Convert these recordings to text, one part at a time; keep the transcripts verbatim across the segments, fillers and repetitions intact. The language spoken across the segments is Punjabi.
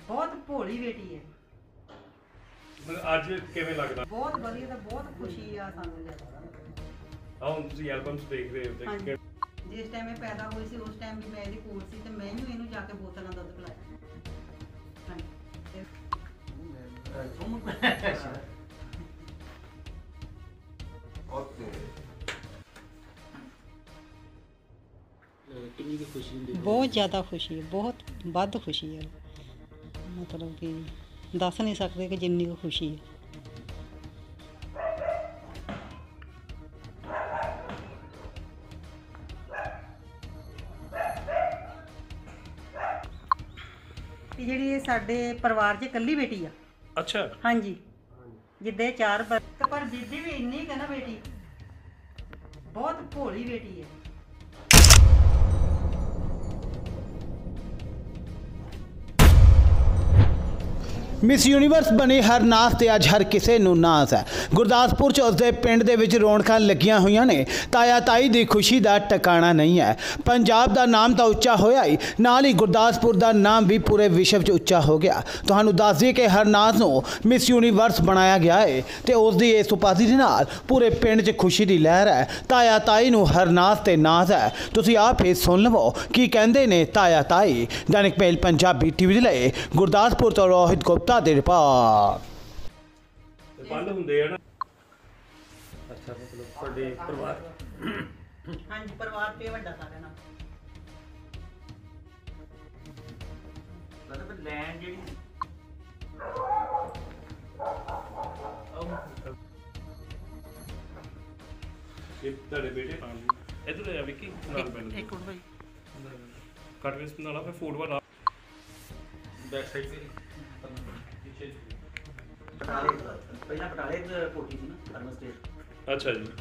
बहुत भोली बेटी है। ਅੱਜ ਕਿਵੇਂ ਲੱਗਦਾ? बहुत वधिया तो बहुत खुशी आ सानू ज्यादा। ਆ ਹੁਣ ਤੁਸੀਂ ਐਲਬਮਸ ਦੇਖ ਰਹੇ ਹੋ हाँ ਤੇ जिस टाइम ये पैदा हुई सी उस टाइम भी मैं ਇਹਦੀ ਕੋਲ ਸੀ ਤੇ ਮੈਂ ਹੀ ਇਹਨੂੰ ਜਾ ਕੇ ਬੋਤਲ ਨਾਲ ਦੁੱਧ ਪਿਲਾਇਆ। ਹਾਂਜੀ ਓਕੇ ਕਿੰਨੀ ਕੁ ਖੁਸ਼ੀ ਹੁੰਦੀ? ਬਹੁਤ ਜ਼ਿਆਦਾ ਖੁਸ਼ੀ ਹੈ, ਬਹੁਤ ਵੱਧ ਖੁਸ਼ੀ ਹੈ। ਮਤਲਬ ਕਿ ਦੱਸ ਨਹੀਂ ਸਕਦੇ ਕਿ ਜਿੰਨੀ ਕੁ ਖੁਸ਼ੀ ਹੈ। ਤੇ ਜਿਹੜੀ ਇਹ ਸਾਡੇ ਪਰਿਵਾਰ 'ਚ ਇਕੱਲੀ ਬੇਟੀ ਆ। ਅੱਛਾ ਹਾਂਜੀ ਜਿੱਦੇ ਚਾਰ ਬ- ਪਰ ਜਿੱਦੀ ਵੀ ਇੰਨੀ ਕੁ ਹੈ ਨਾ ਬੇਟੀ, ਬਹੁਤ ਭੋਲੀ ਬੇਟੀ ਹੈ। ਮਿਸ ਯੂਨੀਵਰਸ ਬਣੀ ਹਰਨਾਥ ਤੇ ਅੱਜ ਹਰ ਕਿਸੇ ਨੂੰ ਨਾਜ਼ ਹੈ। ਗੁਰਦਾਸਪੁਰ 'ਚ ਉਸਦੇ ਪਿੰਡ ਦੇ ਵਿੱਚ ਰੌਣਕਾਂ ਲੱਗੀਆਂ ਹੋਈਆਂ ਨੇ। ਤਾਇਆ ਤਾਈ ਦੀ ਖੁਸ਼ੀ ਦਾ ਟਿਕਾਣਾ ਨਹੀਂ ਹੈ। ਪੰਜਾਬ ਦਾ ਨਾਮ ਤਾਂ ਉੱਚਾ ਹੋਇਆ ਹੀ, ਨਾਲ ਹੀ ਗੁਰਦਾਸਪੁਰ ਦਾ ਨਾਮ ਵੀ ਪੂਰੇ ਵਿਸ਼ਵ 'ਚ ਉੱਚਾ ਹੋ ਗਿਆ। ਤੁਹਾਨੂੰ ਦੱਸ ਦਈਏ ਕਿ ਹਰਨਾਥ ਨੂੰ ਮਿਸ ਯੂਨੀਵਰਸ ਬਣਾਇਆ ਗਿਆ ਹੈ ਤੇ ਉਸ ਦੀ ਇਸ ਉਪਾਧੀ ਦੇ ਨਾਲ ਪੂਰੇ ਪਿੰਡ 'ਚ ਖੁਸ਼ੀ ਦੀ ਲਹਿਰ ਹੈ। ਤਾਇਆ ਤਾਈ ਨੂੰ ਹਰਨਾਥ ਤੇ ਨਾਜ਼ ਹੈ। ਤੁਸੀਂ ਆਪ ਹੀ ਸੁਣ ਲਵੋ ਕੀ ਕਹਿੰਦੇ ਨੇ ਤਾਇਆ ਤਾਈ। ਦੈਨਿਕ ਮੇਲ ਪੰਜਾਬੀ ਟੀਵੀ ਦੇ ਲਈ ਗੁਰਦਾਸਪੁਰ ਤੋਂ ਰੋਹਿਤ ਗੁਪਤਾ ਦੇ ਰਿਪੋਰਟ। ਤੇ ਪੰਡ ਹੁੰਦੇ ਆ ਨਾ। ਅੱਛਾ ਮਤਲਬ ਤੁਹਾਡੇ ਪਰਿਵਾਰ ਹਾਂਜੀ ਪਰਿਵਾਰ ਤੇ ਵੱਡਾ ਸਾਰਿਆਂ ਨਾਲ। ਮਤਲਬ ਲੈਂਡ ਜਿਹੜੀ ਇਹ ਤੁਹਾਡੇ ਬੇਟੇ ਨਾਲ ਇਧਰ ਆ ਵਿੱਕੀ ਨਾਲ ਬੈਠ ਇੱਕ ਮਿੰਟ ਭਾਈ ਕੱਟ ਵੇਸ ਨਾਲ ਫਿਰ ਫੋਟੋ ਵਾਲਾ ਬੈਕ ਸਾਈਡ ਤੇ ਪਿੱਛੇ ਪਟਾਲੇ ਪਹਿਲਾਂ ਪਟਾਲੇ ਚ ਕੋਠੀ ਸੀ ਨਾ ਅਰਮਨ ਸਟੇਟ। ਅੱਛਾ ਜੀ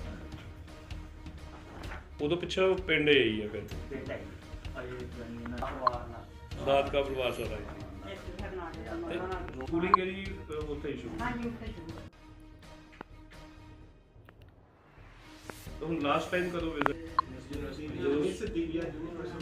ਉਦੋਂ ਪਿੱਛੇ ਪਿੰਡ ਹੀ ਆ ਫਿਰ ਪਿੰਡ ਆਈ ਅਜੇ ਜਾਨੀ ਨਾ ਪਰਿਵਾਰ ਨਾਲ ਦਾਦ ਕਾ ਪਰਿਵਾਰ ਸਾਰਾ ਹੈ। ਇੱਕ ਹਰਨਾਥ ਦਾ ਉਹਨਾਂ ਨਾਲ। ਸਕੂਲਿੰਗ ਇਹਦੀ ਅਹ, ਉੱਥੇ ਹੀ ਸ਼ੁਰੂ। ਹਾਂਜੀ ਉੱਥੇ ਸ਼ੁਰੂ। ਤਾਂ ਹੁਣ ਲਾਸਟ ਟਾਈਮ ਕਦੋਂ ਵਿਜ਼ਿਟ? ਇਸ ਦਿਵਿਆ ਯੂਨੀਵਰਸਿਟੀ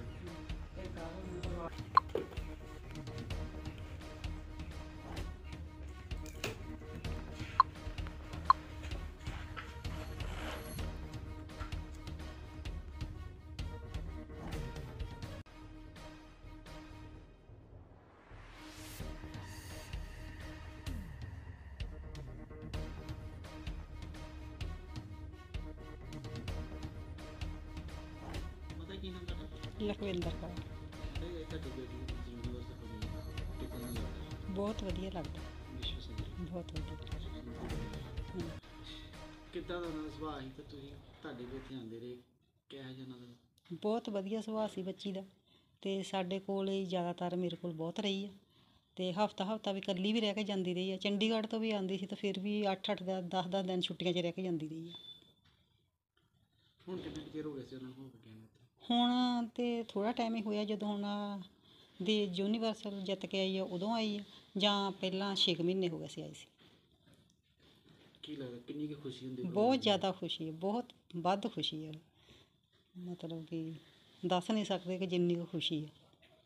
ਪਤਾ ਕੀ ਨਾਮ ਤੁਹਾਡਾ? ਲਖਵਿੰਦਰ ਕੌਰ। ਇਹ ਤੁਹਾਡੀ ਬੇਟੀ ਯੂਨੀਵਰਸ ਹੋਈ ਕਿੰਨਾ ਲੱਗਦਾ? ਬਹੁਤ ਵਧੀਆ ਲੱਗਦਾ, ਵਿਸ਼ਵ ਸੁੰਦਰ ਬਹੁਤ ਵਧੀਆ। ਕਿੱਦਾਂ ਦਾ ਉਹਨਾਂ ਦਾ ਸੁਭਾਅ ਸੀ ਤੇ ਤੁਸੀਂ ਤੁਹਾਡੇ ਵੀ ਇੱਥੇ ਆਉਂਦੇ ਰਹੇ, ਕਿਹੋ ਜਿਹਾ ਉਹਨਾਂ ਦਾ? ਬਹੁਤ ਵਧੀਆ ਸੁਭਾਅ ਸੀ ਬੱਚੀ ਦਾ। ਤੇ ਸਾਡੇ ਕੋਲ ਹੀ ਜ਼ਿਆਦਾਤਰ ਮੇਰੇ ਕੋਲ ਬਹੁਤ ਰਹੀ ਆ। ਤੇ ਹਫਤਾ ਹਫਤਾ ਵੀ ਇਕੱਲੀ ਵੀ ਰਹਿ ਕੇ ਜਾਂਦੀ ਰਹੀ ਆ। ਚੰਡੀਗੜ੍ਹ ਤੋਂ ਵੀ ਆਉਂਦੀ ਸੀ ਤਾਂ ਫਿਰ ਵੀ ਅੱਠ ਅੱਠ ਦਸ ਦਸ ਦਿਨ ਛੁੱਟੀਆਂ 'ਚ ਰਹਿ ਕੇ ਜਾਂਦੀ ਰਹੀ ਆ। ਹੁਣ ਕਿੰਨੇ ਕੁ ਚਿਰ ਹੋ ਗਿਆ ਸੀ ਉਹਨਾਂ ਨੂੰ ਹੋ ਕੇ ਗਏ ਨੂੰ? ਹੁਣ ਤੇ ਥੋੜ੍ਹਾ ਟਾਈਮ ਹੀ ਹੋਇਆ, ਜਦੋਂ ਹੁਣ ਦੀ ਯੂਨੀਵਰਸਲ ਜਿੱਤ ਕੇ ਆਈ ਆ ਉਦੋਂ ਆਈ ਆ, ਜਾਂ ਪਹਿਲਾਂ ਛੇ ਕੁ ਮਹੀਨੇ ਹੋ ਗਏ ਸੀ ਆਈ ਸੀ। ਕੀ ਲੱਗਦਾ ਕਿੰਨੀ ਕੁ ਖੁਸ਼ੀ ਹੁੰਦੀ? ਬਹੁਤ ਜ਼ਿਆਦਾ ਖੁਸ਼ੀ ਹੈ, ਬਹੁਤ ਵੱਧ ਖੁਸ਼ੀ ਹੈ। ਮਤਲਬ ਕਿ ਦੱਸ ਨਹੀਂ ਸਕਦੇ ਕਿ ਜਿੰਨੀ ਕੁ ਖੁਸ਼ੀ ਹੈ।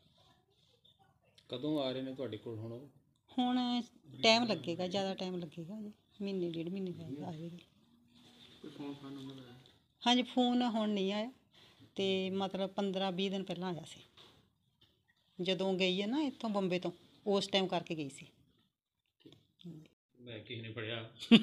ਕਦੋਂ ਆ ਰਹੇ ਨੇ ਤੁਹਾਡੇ ਕੋਲ ਹੁਣ ਉਹ? ਹੁਣ ਟਾਈਮ ਲੱਗੇਗਾ, ਜ਼ਿਆਦਾ ਟਾਈਮ ਲੱਗੇਗਾ ਜੀ, ਮਹੀਨੇ ਡੇਢ ਮਹੀਨੇ ਬਾਅਦ ਆ ਜਾਏਗੀ। ਕੋਈ ਫੋਨ ਫਾਨ ਉਹਨਾਂ ਦਾ ਆਇਆ? ਹਾਂਜੀ ਫੋਨ ਹੁਣ ਨਹੀਂ ਆਇਆ, ਤੇ ਮਤਲਬ ਪੰਦਰਾਂ ਵੀਹ ਦਿਨ ਪਹਿਲਾਂ ਆਇਆ ਸੀ, ਜਦੋਂ ਗਈ ਹੈ ਨਾ ਇੱਥੋਂ ਬੰਬੇ ਤੋਂ, ਉਸ ਟਾਈਮ ਕਰਕੇ ਗਈ ਸੀ। ਮੈਂ ਕਿਸੇ ਨੇ ਪੜਿਆ।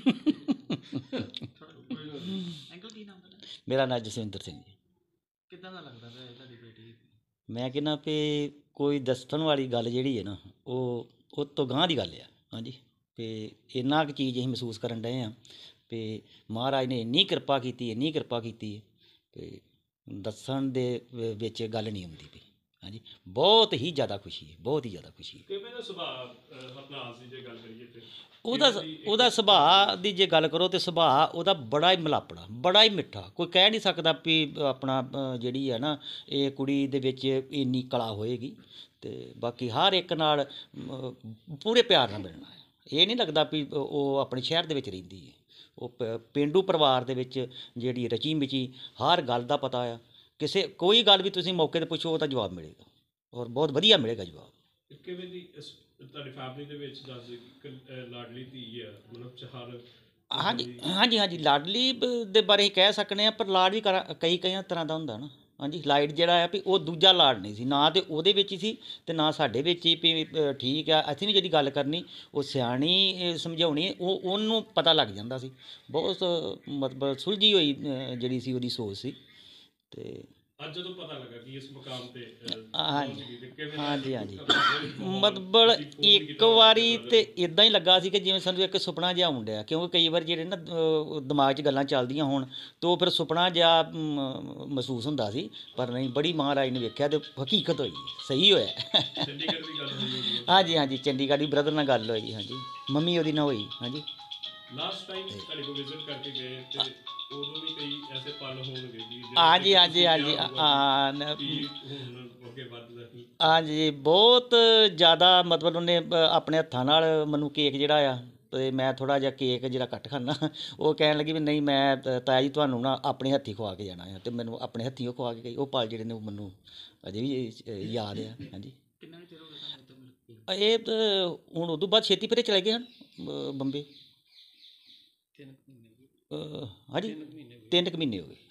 ਅੰਕਲ ਕੀ ਨਾਮ ਤੁਹਾਡਾ? ਮੇਰਾ ਨਾਂ ਜਸਵਿੰਦਰ ਸਿੰਘ ਜੀ। ਕਿੱਦਾਂ ਦਾ ਲੱਗਦਾ ਪਿਆ ਤੁਹਾਡੀ ਬੇਟੀ? ਮੈਂ ਕਹਿੰਦਾ ਵੀ ਕੋਈ ਦੱਸਣ ਵਾਲੀ ਗੱਲ ਜਿਹੜੀ ਹੈ ਨਾ ਉਹ ਉਹ ਤੋਂ ਗਾਂਹ ਦੀ ਗੱਲ ਆ। ਹਾਂਜੀ ਤੇ ਇੰਨਾ ਕੁ ਚੀਜ਼ ਅਸੀਂ ਮਹਿਸੂਸ ਕਰਨ ਡਏ ਹਾਂ ਵੀ ਮਹਾਰਾਜ ਨੇ ਇੰਨੀ ਕਿਰਪਾ ਕੀਤੀ ਇੰਨੀ ਕਿਰਪਾ ਕੀਤੀ ਹੈ ਵੀ ਦੱਸਣ ਦੇ ਵਿ- ਵਿੱਚ ਗੱਲ ਨਹੀਂ ਆਉਂਦੀ ਪਈ। ਹਾਂਜੀ ਬਹੁਤ ਹੀ ਜ਼ਿਆਦਾ ਖੁਸ਼ੀ ਹੈ, ਬਹੁਤ ਹੀ ਜ਼ਿਆਦਾ ਖੁਸ਼ੀ ਹੈ। ਕਿਵੇਂ ਦਾ ਸੁਭਾਅ ਹਰਨਾਥ ਦੀ ਜੇ ਗੱਲ ਕਰੀਏ ਤੇ ਉਹਦਾ ਉਹਦਾ ਸੁਭਾਅ ਦੀ ਜੇ ਗੱਲ ਕਰੋ ਤੇ ਸੁਭਾਅ ਉਹਦਾ ਬੜਾ ਹੀ ਮਿਲਾਪੜਾ, ਬੜਾ ਹੀ ਮਿੱਠਾ। ਕੋਈ ਕਹਿ ਨਹੀਂ ਸਕਦਾ ਵੀ ਆਪਣਾ ਅ, ਜਿਹੜੀ ਹੈ ਨਾ ਇਹ ਕੁੜੀ ਦੇ ਵਿੱਚ ਇੰਨੀ ਕਲਾ ਹੋਏਗੀ। ਤੇ ਬਾਕੀ ਹਰ ਇੱਕ ਨਾਲ ਅ, ਪੂਰੇ ਪਿਆਰ ਨਾਲ ਮਿਲਣਾ ਹੈ। ਇਹ ਨਹੀਂ ਲੱਗਦਾ ਵੀ ਉਹ ਆਪਣੇ ਸ਼ਹਿਰ ਦੇ ਵਿੱਚ ਰਹਿੰਦੀ ਹੈ। ਉਹ ਪ- ਪੇਂਡੂ ਪਰਿਵਾਰ ਦੇ ਵਿੱਚ ਜਿਹੜੀ ਰਚੀ ਮਿਚੀ ਹਰ ਗੱਲ ਦਾ ਪਤਾ ਆ। ਕਿਸੇ ਕੋਈ ਗੱਲ ਵੀ ਤੁਸੀਂ ਮੌਕੇ 'ਤੇ ਪੁੱਛੋ ਉਹਦਾ ਜਵਾਬ ਮਿਲੇਗਾ, ਔਰ ਬਹੁਤ ਵਧੀਆ ਮਿਲੇਗਾ ਜਵਾਬ। ਕਿਵੇਂ ਦੀ ਇਸ ਤੁਹਾਡੀ ਫੈਮਿਲੀ ਦੇ ਵਿੱਚ ਦੱਸ ਦਿਓ ਕਿ ਇੱਕ, ਅਹ, ਲਾਡਲੀ ਧੀ ਆ ਮਤਲਬ ਚਾਹਰ ਹਾਂਜੀ ਹਾਂਜੀ ਹਾਂਜੀ ਲਾਡਲੀ ਬ- ਦੇ ਬਾਰੇ ਹੀ ਕਹਿ ਸਕਨੇ ਆ, ਪਰ ਲਾਡ ਵੀ ਕਰਾ- ਕਈ ਕਈ ਤਰ੍ਹਾਂ ਦਾ ਹੁੰਦਾ ਨਾ। ਹਾਂਜੀ ਲਾਈਟ ਜਿਹੜਾ ਆ ਵੀ ਉਹ ਦੂਜਾ ਲਾਡ ਨਹੀਂ ਸੀ, ਨਾ ਤੇ ਉਹਦੇ ਵਿੱਚ ਹੀ ਸੀ ਤੇ ਨਾ ਸਾਡੇ ਵਿੱਚ ਹੀ ਵੀ ਅ, ਠੀਕ ਆ। ਅਸੀਂ ਵੀ ਜਿਹੜੀ ਗੱਲ ਕਰਨੀ ਉਹ ਸਿਆਣੀ ਅ, ਸਮਝਾਉਣੀ ਉਹ ਉਹਨੂੰ ਪਤਾ ਲੱਗ ਜਾਂਦਾ ਸੀ। ਬਹੁਤ ਮਤਲਬ ਸੁਲਝੀ ਹੋਈ ਅ, ਜਿਹੜੀ ਸੀ ਉਹਦੀ ਸੋਚ ਸੀ। ਤੇ ਅੱਜ ਜਦੋਂ ਪਤਾ ਲੱਗਾ ਕਿ ਇਸ ਮੁਕਾਮ ਤੇ ਅਹ, ਹਾਂਜੀ। ਪਹੁੰਚ ਗਈ ਤੇ ਕਿਵੇਂ ਹਾਂਜੀ ਹਾਂਜੀ ਮਾਹੌਲ ਮਤਲਬ ਤੁਸੀਂ phone ਇੱਕ ਕੀਤਾ ਵਾਰੀ ਤੁਹਾਡਾ? ਤੇ ਇਦਾਂ ਹੀ ਲੱਗਾ ਸੀ ਕਿ ਜਿਵੇਂ ਸਾਨੂੰ ਇੱਕ ਸੁਪਨਾ ਜਿਹਾ ਆਉਣ ਡਿਆ, ਕਿਉਂਕਿ ਕਈ ਵਾਰ ਜਿਹੜੇ ਨਾ ਅਹ, ਦਿਮਾਗ 'ਚ ਗੱਲਾਂ ਚੱਲਦੀਆਂ ਹੋਣ ਤਾਂ ਉਹ ਫਿਰ ਸੁਪਨਾ ਜਿਹਾ ਮ, ਮਹਿਸੂਸ ਹੁੰਦਾ ਸੀ। ਪਰ ਨਹੀਂ, ਬੜੀ ਮਹਾਰਾਜ ਨੇ ਵੇਖਿਆ ਤੇ ਹਕੀਕਤ ਹੋਈ, ਸਹੀ ਹੋਇਆ। ਚੰਡੀਗੜ੍ਹ ਦੀ ਗੱਲ ਹੋਈ ਹੋਣੀ ਹਾਂਜੀ ਹਾਂਜੀ ਚੰਡੀਗੜ੍ਹ ਦੀ ਬ੍ਰਦਰ ਨਾਲ ਗੱਲ ਹੋਈ। ਹਾਂਜੀ ਮੰਮੀ ਉਹਦੀ ਨਾਲ ਹੋਈ। ਹਾਂਜੀ ਲਾਸਟ ਟਾਈਮ ਤੁਹਾਡੇ ਕੋਲ ਵਿਜ਼ਿਟ ਕਰਕੇ ਗਏ ਤੇ ਉਦੋਂ ਵੀ ਕਈ ਐਸੇ ਪਲ ਹੋਣਗੇ ਕਿ ਜਿਹੜੇ ਹਾਂਜੀ ਤੁਸੀਂ ਹਾਂਜੀ ਹਾਂਜੀ ਕਿਹਾ ਹੋਊਗਾ ਹਾਂ ਨ- ਕਿ ਹੁਣ ਅੱਗੇ ਵੱਧਦਾ ਕੀ ਹਾਂਜੀ ਬਹੁਤ ਜ਼ਿਆਦਾ ਮਤਲਬ ਉਹਨੇ ਅ, ਆਪਣੇ ਹੱਥਾਂ ਨਾਲ ਮੈਨੂੰ ਕੇਕ ਜਿਹੜਾ ਆ, ਤੇ ਮੈਂ ਥੋੜਾ ਜਿਹਾ ਕੇਕ ਜਿਹੜਾ ਘੱਟ ਖਾਂਦਾ, ਉਹ ਕਹਿਣ ਲੱਗੀ ਵੀ ਨਹੀਂ ਮੈਂ ਤ- ਤਾਇਆ ਜੀ ਤੁਹਾਨੂੰ ਨਾ ਆਪਣੇ ਹੱਥੀਂ ਖਵਾ ਕੇ ਜਾਣਾ ਆ, ਤੇ ਮੈਨੂੰ ਆਪਣੇ ਹੱਥੀਂ ਉਹ ਖਵਾ ਕੇ ਗਈ। ਉਹ ਪਲ ਜਿਹੜੇ ਨੇ ਉਹ ਮੈਨੂੰ ਅਜੇ ਵੀ ਅ, ਯਾਦ ਆ। ਹਾਂਜੀ ਕਿੰਨਾ ਕੁ ਚਿਰ ਹੋ ਗਿਆ ਤੁਹਾਨੂੰ ਇੱਥੇ ਮਿਲ ਕੇ? ਇਹ ਤਾਂ ਹੁਣ ਉਦੋਂ ਬਾਅਦ ਛੇਤੀ ਫਿਰ ਚਲੇ ਗਏ ਹਨ ਅ, ਬੰਬੇ। ਤਿੰਨ ਕੁ ਮਹੀਨੇ ਹੋ ਗਏ। ਅ, ਹਾਂਜੀ ਤਿੰਨ ਕੁ ਮਹੀਨੇ ਹੋ ਗਏ।